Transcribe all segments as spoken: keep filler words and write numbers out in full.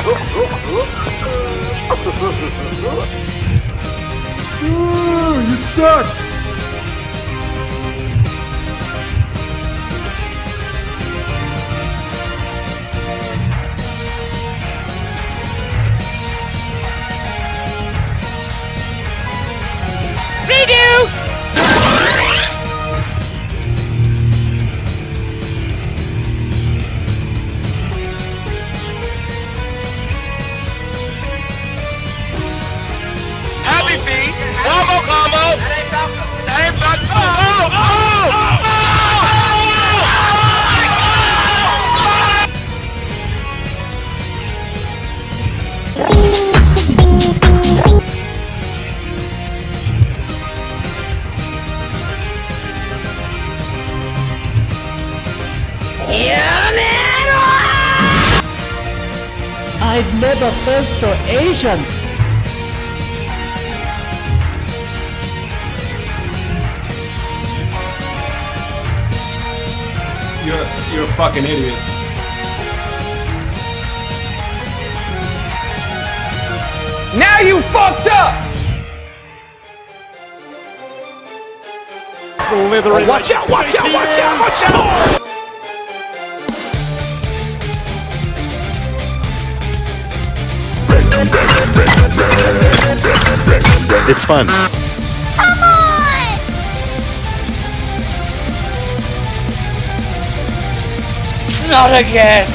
Ooh, you suck! Redo! Happy feet! One more combo! That ain't Falco! That ain't Falco! Oh! Oh! Oh! I've never felt so Asian. You're, you're a fucking idiot. Now you fucked up! Slithering. Oh, watch out! Watch out! Watch out! Watch out! It's fun. Come on! Not again!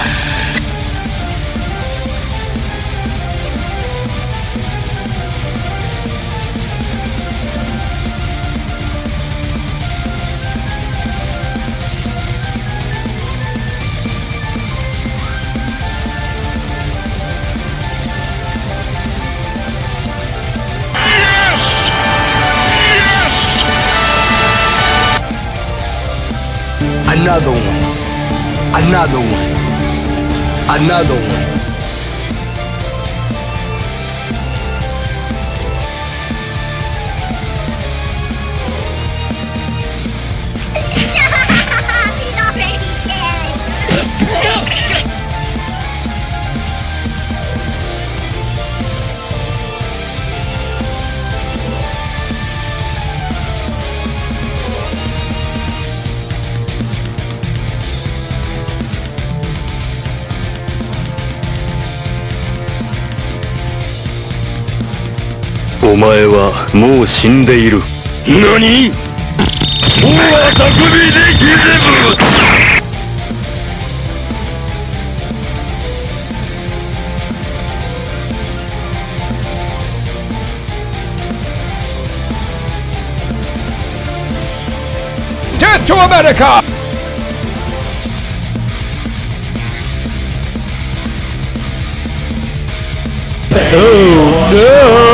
Another one. Another one. Another one. He's already dead. Oh お前はもう死んでいる。何？もうあたくびでギゼブ。 Death to America! Oh no!